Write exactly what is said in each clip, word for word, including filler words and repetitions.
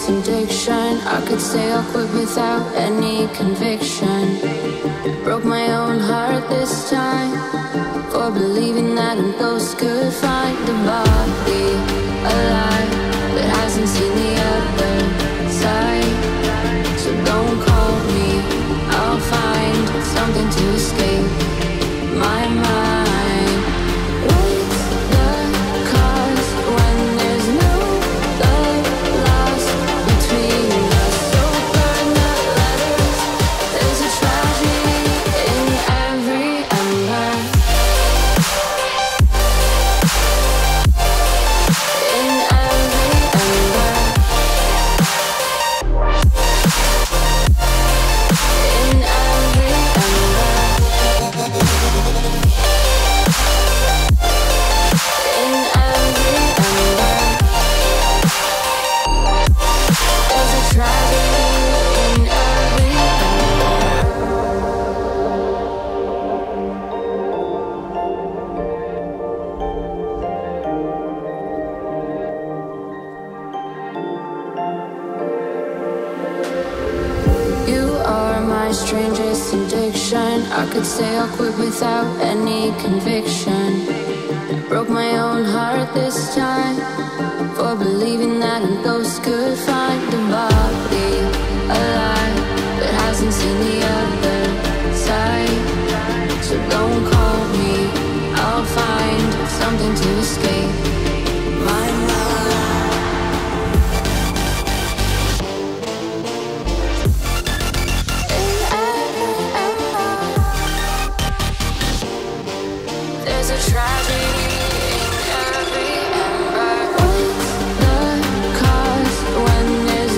addiction. I could say I'll quit without any conviction. Broke my own heart this time for believing that a ghost could find a body alive that hasn't seen the other side. So don't call me, I'll find something to escape my mind. What's the cause when there's no love lost between us? So burn the letters, there's a tragedy in every ember. In every ember. In every ember. In every ember. There's a tragedy in every You are my strangest addiction. I could say I'll quit without any conviction. Broke my own heart this time for believing that a ghost could find a body alive that hasn't seen the other side. So don't call me, I'll find something to escape my mind. In every ember, there's a tragedy in every ember. What's the cause when there's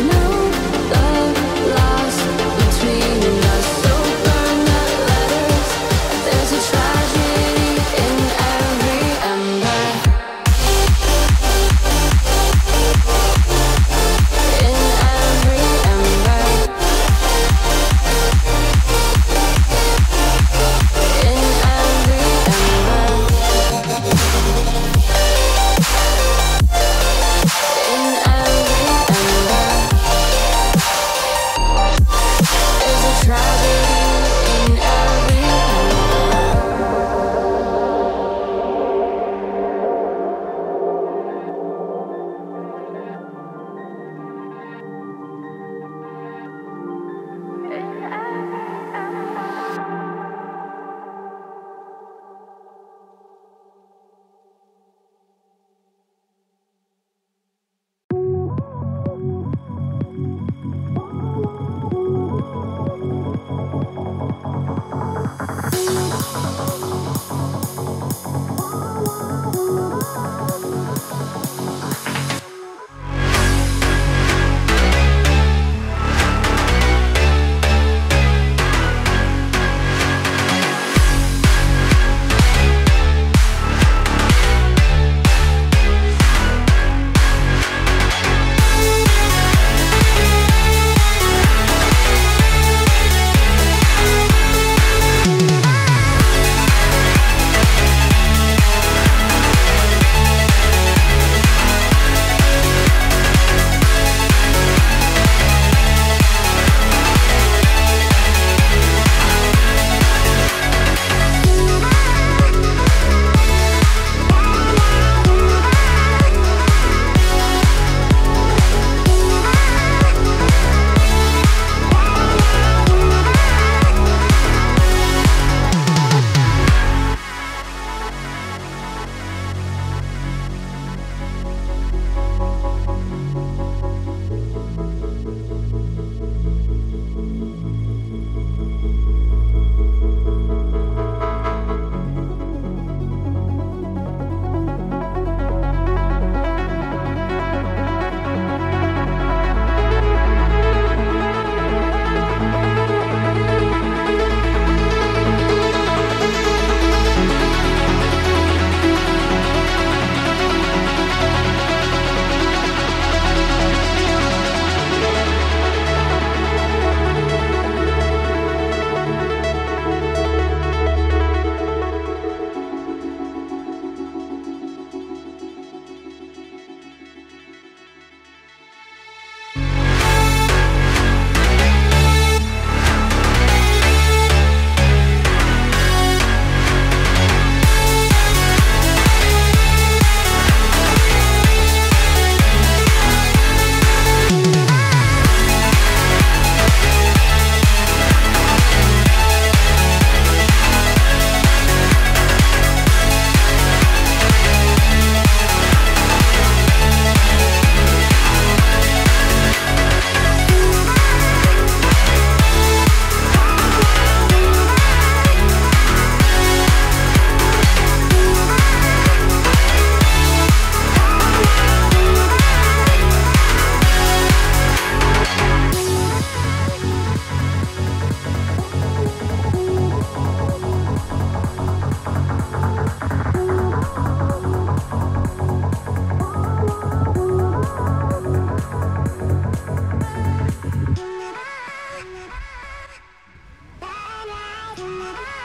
from the